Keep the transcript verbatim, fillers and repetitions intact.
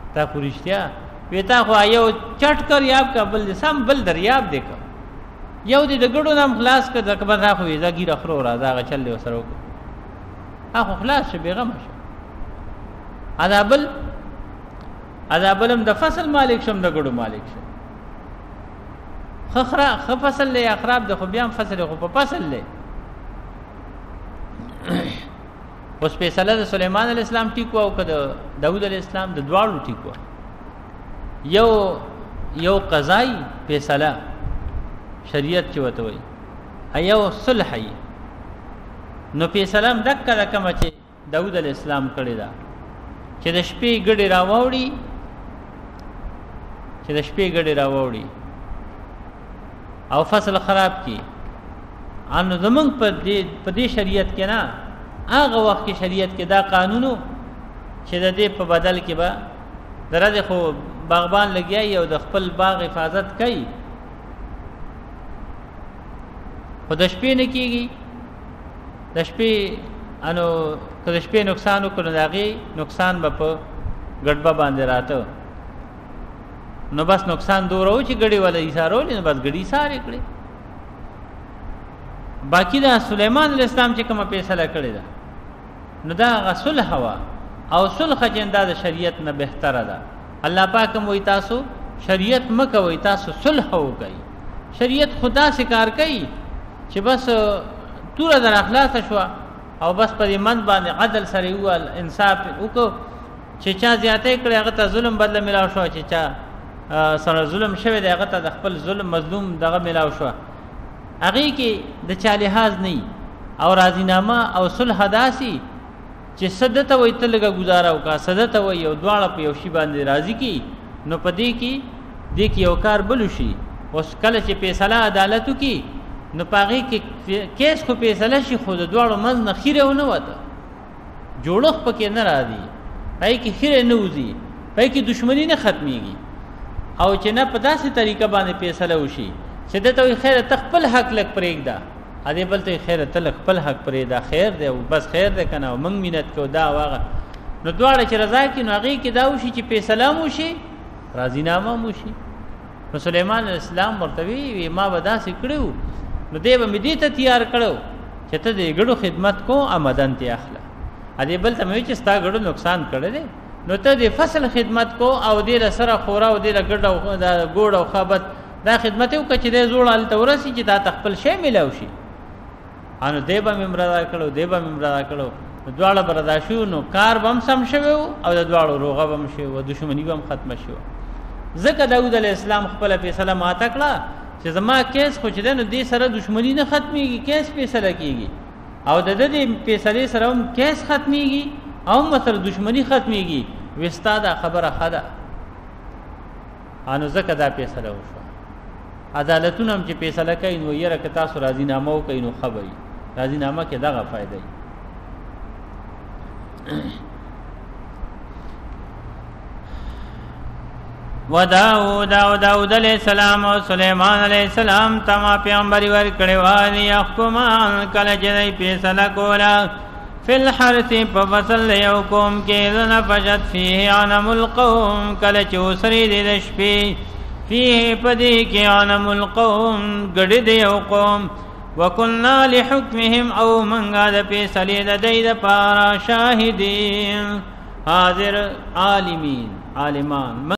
تا پرشتیا ویتا خو یو چټ کر یاب کا بل سم بل دریاب دیکھو یو دې د ګړو نام خلاص کړ د کبر را خو یې زګی رخرو را دا چل له سره هغه خلاص شي بیغم شي عذابل عذابلم د فصل مالک شم د ګړو مالک شم خخرا خ فصل له اخراب د خو بیا فصل خو په فصل له اوس په صلی الله سليمان عليه السلام ټیکو او کده داوود عليه السلام د دواړو ټیکو یو یو قضای فیصله شریعت چې وته وي ایو صلح نو فیصله دک کړه کوم چې داوود عليه السلام کړی دا چې د شپې ګډي راوړي چې د شپې ګډي راوړي او فصل خراب کی ان زمنګ په دې په دې شریعت کې نه هغه وخت کې شریعت کې دا قانونو چې د دې په بدل کې به درته خو باغبان لګیای او د خپل باغ حفاظت کوي خو د شپې نه کیږي د شپې انو که د شپې نقصان وکړو داغي نقصان به په ګډبا باندې راته نو بس نقصان دورو چې ګډي ولا ایثارول نو بس ګډي ساره کړي باقی دا سليمان عليه السلام چې کومه فیصله کړې ده نو دا غسل هوا او صلح جندا د شریعت نه بهتره ده الله پاک موي تاسو شریعت مکه وي تاسو صلح وکړي شریعت خدا سے کار کوي چې بس تور در اخلاص شو او بس په من باندې عدل سره وال انصاف وکړو چې چا زیاته کړي هغه ته ظلم بدله ملاو شو چې چا سره ظلم شوی دی هغه ته د خپل ظلم مظلوم دغه ملاو شو هغه کې د چا لحاظ نه او راضینامه او صلح داسي چې صدته وي تلګه گزاره وکا صدته وي یو دواړه په یو شی باندې راضي کی نو پدې کې د کې یو کار بل شي اوس کله چې فیصله عدالت کی نو پاغي کې کیس کو فیصله شي خود دواړو مز نه خیره ونه وته جوړخ پکې نه راځي پای کې خیره نه وځي پای کې دشمنی نه ختميږي او چې نه په داسې طریقه باندې فیصله وشي چې دته خیر تخپل حق لک پرېږدا ا دې بل ته خیر تل خپل حق پرېدا خیر دی بس خیر دی کنه موږ مينت کو دا واغه نو دواړه چې رضا کې نو هغه کې دا وشي چې فیصله مو شي راضی نامه مو شي نو سليمان عليه السلام ورتوي ما ودا سي کړو نو دیو مې دې ته تیار کړو چې ته دې ګړو خدمت کو آمدن ته اخلا ا دې بل ته مې چې ستا ګړو نقصان کړی دی نو ته دې فصل خدمت کو او دې سره خورا او دې ګډ او دا ګوډ او خابت دا خدمت یو کچې دې زوړ ال تورسي چې تا تخپل شی ملاو شي انو دیبا ممرا کړو دیبا ممرا کړو دواړه بردا شو نو کار بم سم شوو او د دواړو روغه بم شو او دښمنی بم ختم شو ځکه داوود علیه السلام خپل فیصله ماته کړه چې زما کیس خو چې نو دې سره دښمنی نه ختميږي کیس فیصله کیږي او د دې فیصله سره هم کیس ختميږي او مثلا دښمنی ختميږي وستا دا خبره خدا انو ځکه دا فیصله وشو عدالتونه هم چې فیصله کوي نو یره که تاسو راضی نامه وکړئ نو خبري راضی نامه کې دغه فائدہ وي و داود او داود علیہ السلام او سلیمان علیہ السلام تما پیغمبري ور کړي واني يحكمان کله چې فیصله کولا فل حرث په فصل یو قوم کې نفشت فيه عنم القوم کله چې وسري د شپې فيه پدې کې عنم القوم ګډ دی یو قوم وکنا لحکمهم او منګا د فیصله د دې د پارا شاهدین حاضر عالمین عالمان